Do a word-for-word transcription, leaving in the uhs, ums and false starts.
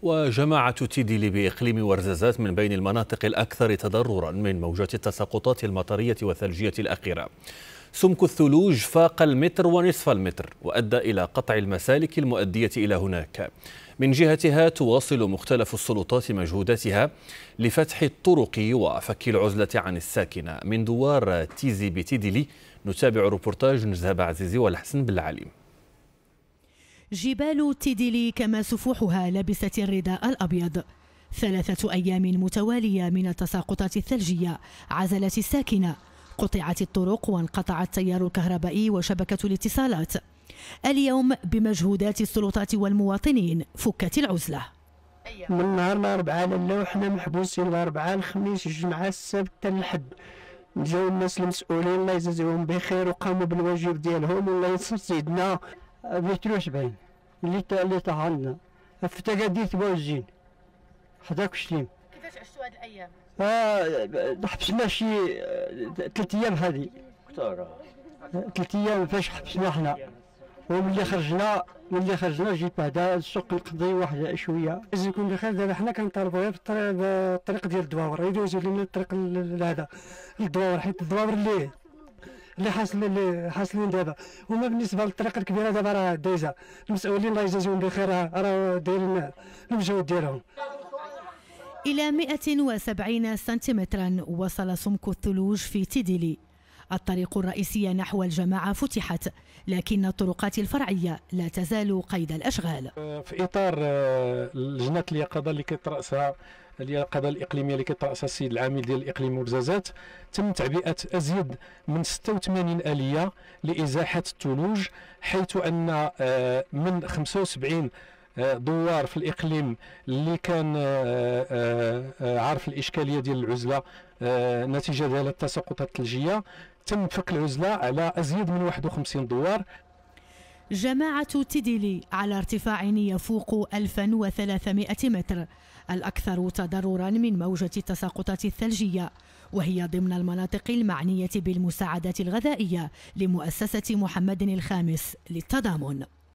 وجماعة تيديلي بإقليم ورزازات من بين المناطق الأكثر تضررا من موجات التساقطات المطرية والثلجية الأخيرة. سمك الثلوج فاق المتر ونصف المتر وأدى إلى قطع المسالك المؤدية إلى هناك. من جهتها تواصل مختلف السلطات مجهوداتها لفتح الطرق وفك العزلة عن الساكنة. من دوار تيزي بتيديلي نتابع روبورتاج نزهة عزيزي والحسن بالعليم. جبال تيديلي كما سفوحها لبست الرداء الأبيض. ثلاثة أيام متوالية من التساقطات الثلجية عزلت الساكنة، قطعت الطرق وانقطع التيار الكهربائي وشبكة الاتصالات. اليوم بمجهودات السلطات والمواطنين فكت العزلة. من نهار الأربعاء لله وحنا محبوسين، الأربعاء الخميس الجمعة السبت حتى الحد. جاو الناس المسؤولين الله يجازيهم بخير وقاموا بالواجب ديالهم والله ينصر سيدنا. ثلاثة وسبعين اللي اللي طهرنا في تقادير توجين حداك شتيم. كيفاش عشتوا هذه الايام؟ اه حبسنا شي ثلاث ايام هذه ثلاث ايام فاش حبسنا حنا، وملي خرجنا ملي خرجنا جيت بعدا السوق نقضي واحد شويه. لازم يكون بخير. دابا حنا كنطالبوا غير بالطريق ديال الدواور، يدوزوا لنا الطريق هذا الدواور، حيت الدواور اللي اللي حاصل اللي حاصلين دابا. وما بالنسبه للطريق الكبيره دابا راه دايزه، المسؤولين الله يجازيهم بخير راه دايرين المجهود ديالهم. إلى مئة وسبعين سنتيمترا وصل سمك الثلوج في تيديلي. الطريق الرئيسية نحو الجماعة فتحت، لكن الطرقات الفرعية لا تزال قيد الأشغال. في إطار لجنة اليقظة اللي كترأسها اليقظة الإقليمية اللي كترأسها السيد العامل ديال الإقليم ورزازات، تم تعبئة أزيد من ستة وثمانين آلية لإزاحة الثلوج، حيث أن من خمسة وسبعين دوار في الإقليم اللي كان عارف الإشكالية ديال العزلة نتيجة ديال التساقطات الثلجية، تم فك العزلة على أزيد من واحد وخمسين دوار. جماعة تيديلي على ارتفاع يفوق ألف وثلاثمئة متر، الأكثر تضررا من موجة التساقطات الثلجية، وهي ضمن المناطق المعنية بالمساعدات الغذائية لمؤسسة محمد الخامس للتضامن.